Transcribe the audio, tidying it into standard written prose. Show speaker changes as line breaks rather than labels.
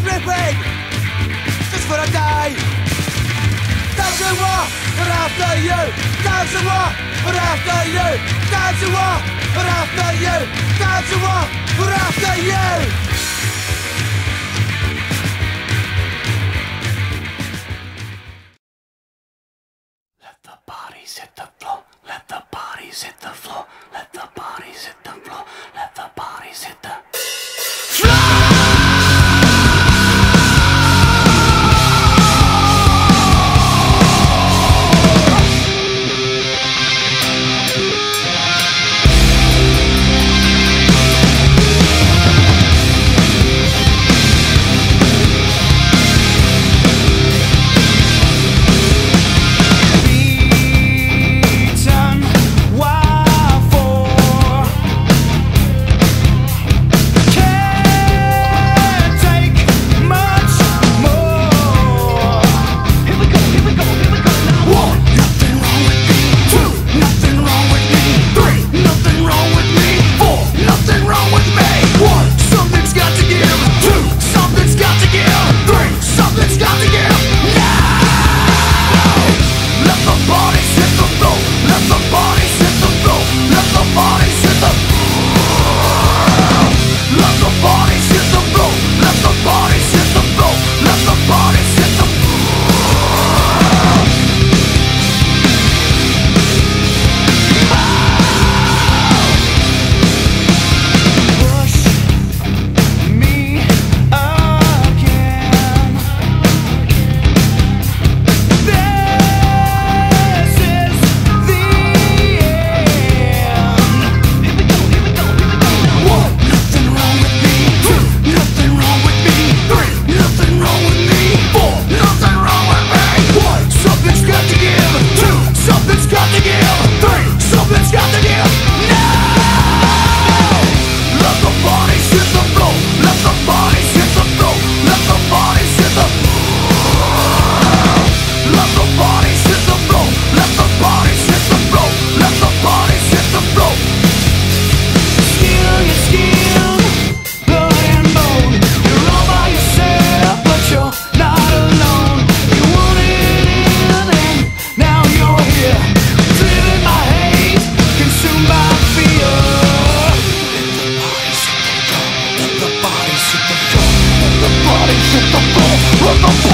ripping, just for a day. Dancing what, but after you. Dancing what, but after you. Dancing what, but after you. Dancing what, but after you. Let the bodies hit the floor. Let the bodies hit the floor. Let the bodies hit the floor. Let the bodies hit the floor. Let the